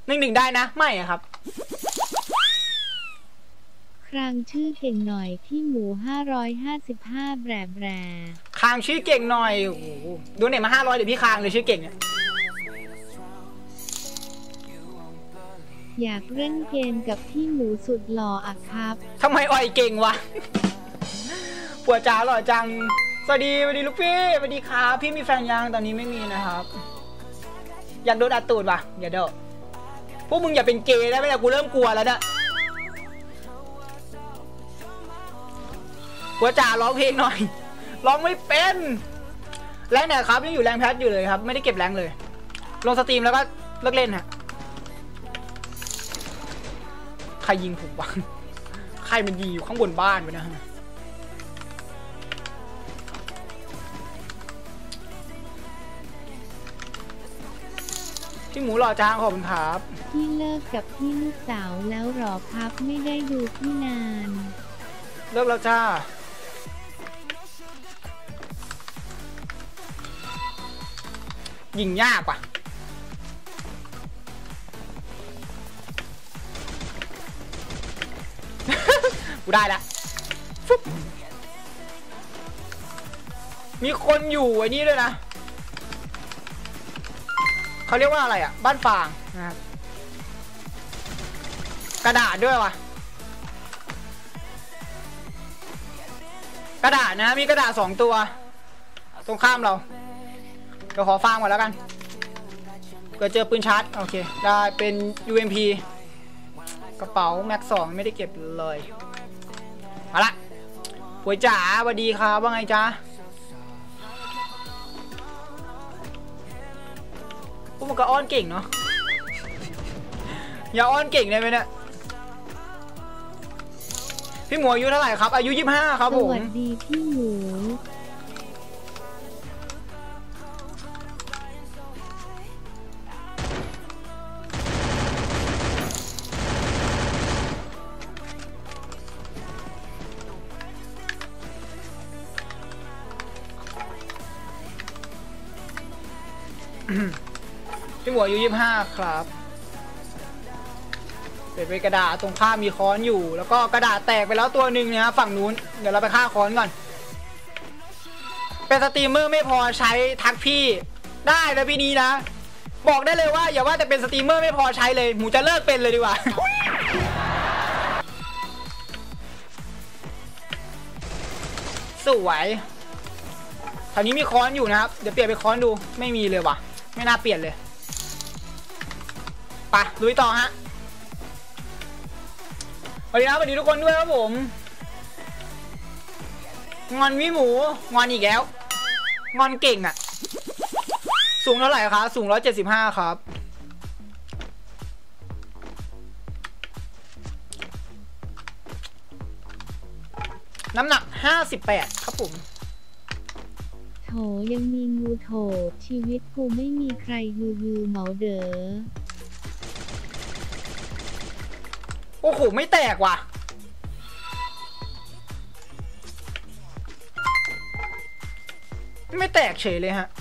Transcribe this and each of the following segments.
1-1ได้นะไม่อะครับครางชื่อเก่งหน่อยที่หมู555แบรคางชื่อเก่งหน่อยโอ้โหดูเนี่ยมา500เดี๋ยวพี่คางเลยชื่อเก่งเนี่ยอยากเล่นเกมกับพี่หมูสุดหล่ออะครับทำไมอ่อยเก่งวะปวดจ๋าหล่อจังสวัสดีลูกพี่สวัสดีครับพี่มีแฟนยังตอนนี้ไม่มีนะครับอยากโดนอัดตูดวะอย่าเด้อพวกมึงอย่าเป็นเกย์ได้ไหมเนี่ยกูเริ่มกลัวแล้วเนี่ยปวดจ๋าร้องเพลงหน่อยร้องไม่เป็นแรงเนี่ยครับยังอยู่แรงแพทอยู่เลยครับไม่ได้เก็บแรงเลยลงสตรีมแล้วก็เลิกเล่นฮะใครยิงผมวะใครมันยิงอยู่ข้างบนบ้านไปนะพี่หมูหล่อจ้างขอบคุณครับพี่เลิกกับพี่ลูกสาวแล้วหรอครับไม่ได้ดูพี่นานเลิกแล้วจ้ายิงยากว่ะกูได้แล้วมีคนอยู่ไอ้นี่ด้วยนะเขาเรียกว่าอะไรอ่ะบ้านฟางนะครับกระดาษด้วยว่ะกระดาษนะมีกระดาษ2ตัวตรงข้ามเราเดี๋ยวขอฟางก่อนแล้วกันเกิดเจอปืนชาร์จโอเคได้เป็น UMP กระเป๋าแม็ก2ไม่ได้เก็บเลยมาละป่วยจ๋าสวัสดีครับว่าไงจ๊ะพวกมันก็อ้อนเก่งเนาะอย่าอ้อนเก่งได้ไหมเนี่ยพี่หมูอายุเท่าไหร่ครับอายุ25ครับผมสวัสดีพี่หมูพี่หมูอายุ25ครับเป็นกระดาษตรงข้ามมีค้อนอยู่แล้วก็กระดาษแตกไปแล้วตัวหนึ่งนะฝั่งนู้นเดี๋ยวเราไปฆ่าค้อนก่อนเป็นสตรีมเมอร์ไม่พอใช้ทักพี่ได้แล้วพี่นี้นะบอกได้เลยว่าอย่าว่าแต่เป็นสตรีมเมอร์ไม่พอใช้เลยหมูจะเลิกเป็นเลยดีกว่าสวยแถวนี้มีค้อนอยู่นะครับเดี๋ยวเปลี่ยนไปค้อนดูไม่มีเลยว่ะไม่น่าเปลี่ยนเลยไปลุยต่อฮะสวัสดีครับสวัสดีทุกคนด้วยครับผมงอนวิหมูงอนอีกแล้วงอนเก่งอ่ะสูงเท่าไหร่ครับสูง175ครับน้ำหนัก58ครับผมโถยังมีงูโถชีวิตกูไม่มีใครฮือเหมาเด๋อโอ้โหไม่แตกว่ะไม่แตกเฉยเลยฮะ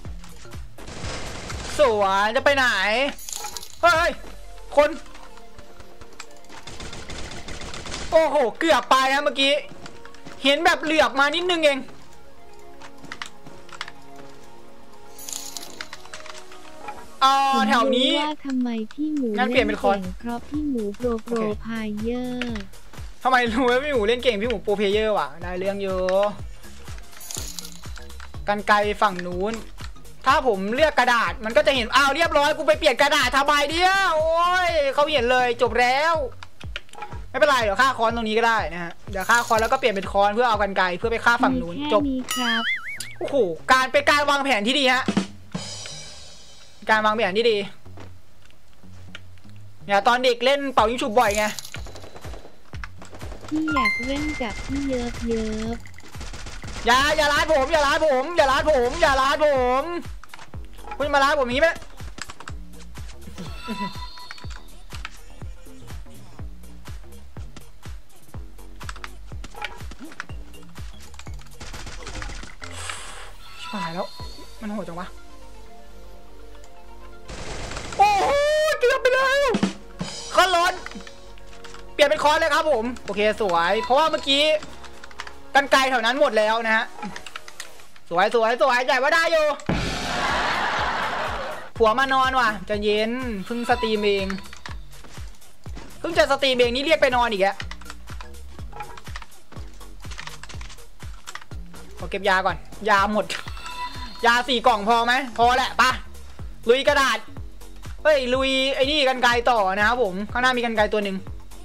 สวยจะไปไหนเฮ้ยคนโอ้โหเกือบไปนะเมื่อกี้เห็นแบบเหลือบมานิดนึงเองแถวนี้ว่าทำไมพี่หมูงั้นเปลี่ยนเป็นคอนเพราะพี่หมูโปรพายเยอร์ทำไมรู้ว่าพี่หมูเล่นเก่งพี่หมูโปรเพเยอร์ว่ะได้เรื่องเยอะกันไกลฝั่งนู้นถ้าผมเลือกกระดาษมันก็จะเห็นอ้าวเรียบร้อยกูไปเปลี่ยนกระดาษทำไมเดียวโอ้ยเขาเห็นเลยจบแล้วไม่เป็นไรเดี๋ยวฆ่าค้อนตรงนี้ก็ได้นะฮะเดี๋ยวฆ่าค้อนแล้วก็เปลี่ยนเป็นค้อนเพื่อเอากันไกลเพื่อไปฆ่าฝั่งนู้นจบโอ้โหเป็นการวางแผนที่ดีฮะการวางแผนที่ดีเนี่ยตอนเด็กเล่นเป่ายิงฉุบบ่อยไงพี่อยากเล่นกับพี่เยิบอย่าล้าผมอย่าล้าผมคุณมาล้าผมอย่างนี้ไหมชิบหายแล้วมันโหดจังวะโอ้โหเกือบไปแล้วอนล้นเปลี่ยนเป็นค้อนเลยครับผมโอเคสวยเพราะว่าเมื่อกี้กรรไกรแถวนั้นหมดแล้วนะฮะสวยใหญ่ว่าได้อยู่ผัวมานอนว่ะจะเย็นเพิ่งสตรีมเองเพิ่งจะสตรีมเองนี่เรียกไปนอนอีกแล้วขอเก็บยาก่อนยาหมดยา4 กล่องพอไหมพอแหละปะลุยกระดาษเฮ้ยลุยไอ้นี่กรรไกรต่อนะครับผมข้างหน้ามีกรรไกรตัวหนึ่ง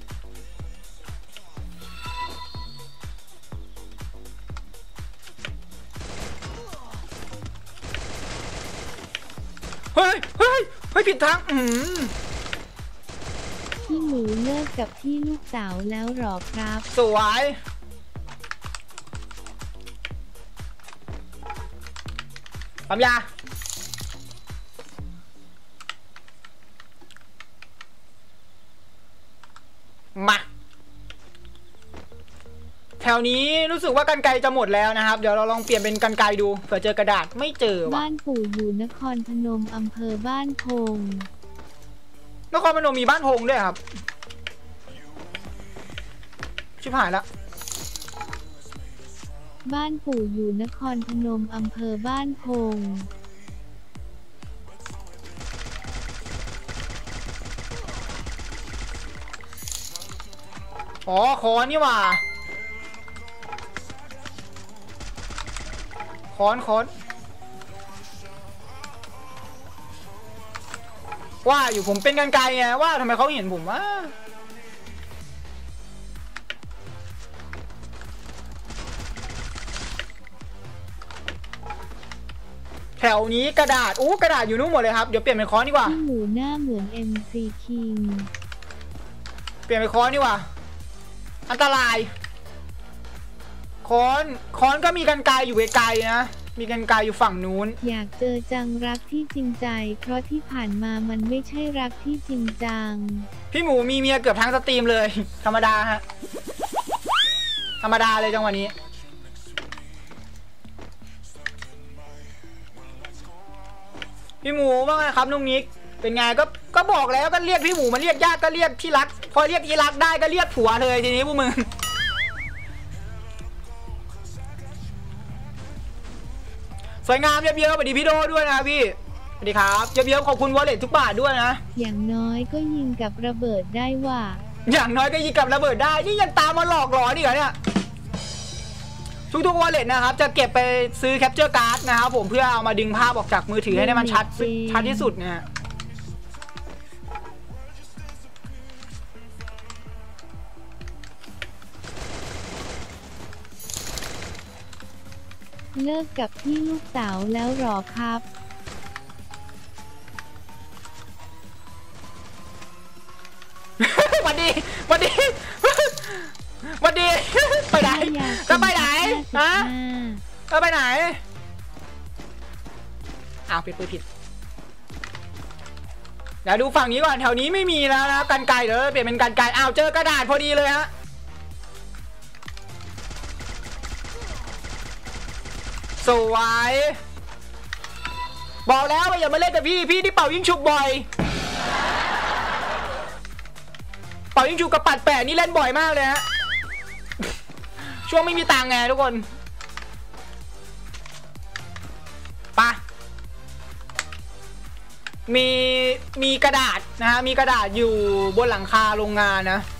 เฮ้ยผิดทางพี่หมูเลิกกับพี่ลูกสาวแล้วหรอครับสวยปั๊มยามาแถวนี้รู้สึกว่ากรรไกรจะหมดแล้วนะครับเดี๋ยวเราลองเปลี่ยนเป็นกรรไกรดูเผื่อเจอกระดาษไม่เจอว่ะบ้านปู่อยู่นครพนมอำเภอบ้านพงนครพนมมีบ้านพงด้วยครับชิบหายละบ้านปู่อยู่นครพนมอำเภอบ้านพงอ๋อค้อนนี่ว่าค้อนว่าอยู่ผมเป็นกรรไกรไงว่าทำไมเขาเห็นผมว่าแถวนี้กระดาษกระดาษอยู่นู่นหมดเลยครับเดี๋ยวเปลี่ยนเป็นค้อนดีกว่าหมูหน้าเหมือน MC King เปลี่ยนเป็นค้อนดีกว่าอันตรายค้อนก็มีกรรไกรอยู่ไกลๆนะมีกรรไกรอยู่ฝั่งนู้นอยากเจอจังรักที่จริงใจเพราะที่ผ่านมามันไม่ใช่รักที่จริงจังพี่หมูมีเมียเกือบทั้งสตรีมเลยธรรมดาฮะธรรมดาเลยจังหวะนี้พี่หมูว่าไงครับนุ้งนิกเป็นไงก็บอกแล้วก็เรียกพี่หมูมันเรียกญาติก็เรียกที่รักพอเรียกที่รักได้ก็เรียกผัวเลยทีนี้พวกมึงสวยงามเยอะๆสวัสดีพี่โดด้วยนะพี่สวัสดีครับเยอะๆขอบคุณวอลเล็ตทุกบาทด้วยนะอย่างน้อยก็ยิงกับระเบิดได้ว่าอย่างน้อยก็ยิงกับระเบิดได้นี่ยังตามมาหลอกหลอนอีกเหรอเนี่ยทุกวอลเล็ตนะครับจะเก็บไปซื้อแคปเจอร์การ์ดนะครับผมเพื่อเอามาดึงภาพออกจากมือถือให้ได้มันชัดที่สุดนะฮะเลิกกับพี่ลูกสาวแล้วหรอครับวันดีไปไหนจะไปไหนฮะไปไหนอ้าวผิดเดี๋ยวดูฝั่งนี้ก่อนแถวนี้ไม่มีแล้วนะกรรไกรเดี๋ยวเปลี่ยนเป็นกรรไกรอ้าวเจอกระดาษพอดีเลยฮะสวยบอกแล้วว่าอย่ามาเล่นกับพี่ที่เป่ายิงฉุบบ่อยเป่ายิงฉุบกับปัดแปะนี่เล่นบ่อยมากเลยฮะช่วงไม่มีตังค์ไงทุกคนปะมีกระดาษนะฮะมีกระดาษอยู่บนหลังคาโรงงานนะ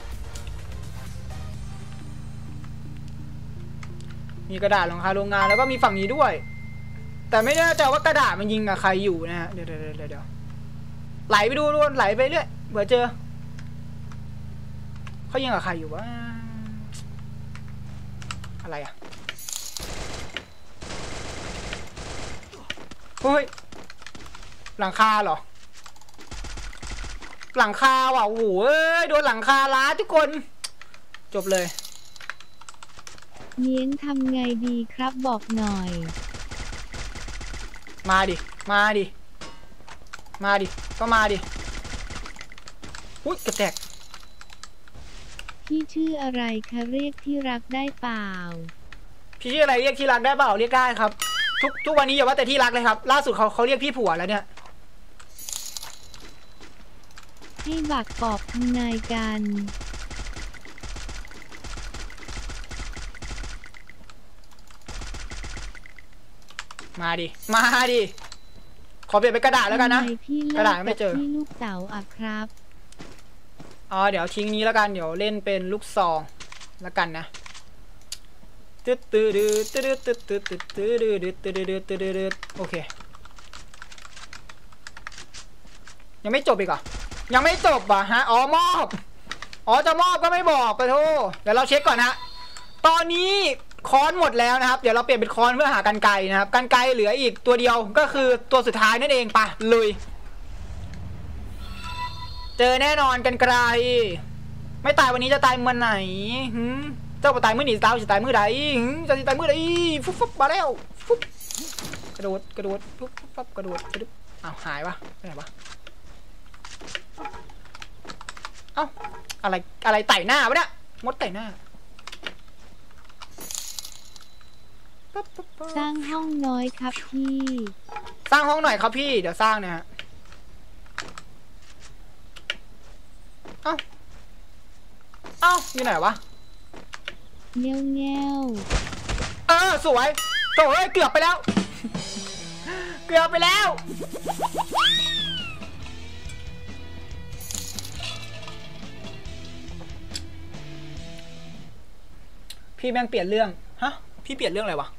มีกระดาษหลังคาโรงงานแล้วก็มีฝั่งนี้ด้วยแต่ไม่แน่ใจว่ากระดาษมันยิงกับใครอยู่นะฮะเดี๋ยวไหลไปดูไหลไปเรื่อยเผื่อเจอเขายิงกับใครอยู่วะอะไรอ่ะเฮ้ยหลังคาเหรอหลังคาว่ะโอ้โหโดนหลังคาล้าทุกคนจบเลยเลี้ยงทำไงดีครับบอกหน่อยมาดิก็มาดิอุ้ยกระแตกพี่ชื่ออะไรคะเรียกที่รักได้เปล่าพี่ชื่ออะไรเรียกที่รักได้เปล่าเรียกได้ครับทุกวันนี้อย่าว่าแต่ที่รักเลยครับล่าสุดเขาเรียกพี่ผัวแล้วเนี่ยให้บักปอบทำนายกันมาดิมาดิขอเปลี่ยนเป็นกระดาษแล้วกันนะทำไมพี่กระดาษไม่เจอพี่ลูกเต๋าอ่ะครับอ๋อเดี๋ยวทิ้งนี้แล้วกันเดี๋ยวเล่นเป็นลูกซองแล้วกันนะตึ๊ดตึ๊ดตึ๊ดตึ๊ดตึ๊ดตึ๊ดตึ๊ดตึ๊ดตึ๊ดตึ๊ดตึ๊ดตึ๊ดโอเคยังไม่จบอีกเหรอยังไม่จบอ่ะฮะอ๋อมอบอ๋อจะมอบก็ไม่บอกไปโทษเดี๋ยวเราเช็คก่อนนะตอนนี้ค้อนหมดแล้วนะครับเดี๋ยวเราเปลี่ยนเป็นค้อนเพื่อหากรรไกรนะครับกรรไกรเหลืออีกตัวเดียวก็คือตัวสุดท้ายนั่นเองปะลุยเจอแน่นอนกรรไกรไม่ตายวันนี้จะตายเมื่อไหนเจ้าจะตายเมื่อไหนเจ้าจะตายเมื่อใดจะตายเมื่อใดฟุบฟุบมาแล้วฟุบกระโดดกระโดดฟุบฟุบกระโดดกระโดดอ้าวหายวะไปไหนวะเอ้าอะไรไต่หน้าวะเนี่ยมดไต่หน้าสร้างห้องน้อยครับพี่สร้างห้องหน่อยครับพี่เดี๋ยวสร้างเนี่ยฮะเอ้าอยู่ไหนวะเงี้ยวเงี้ยวสวยโถ่เกือบไปแล้ว เกือบไปแล้วพี่แม่งเปลี่ยนเรื่องฮะพี่เปลี่ยนเรื่องอะไรวะ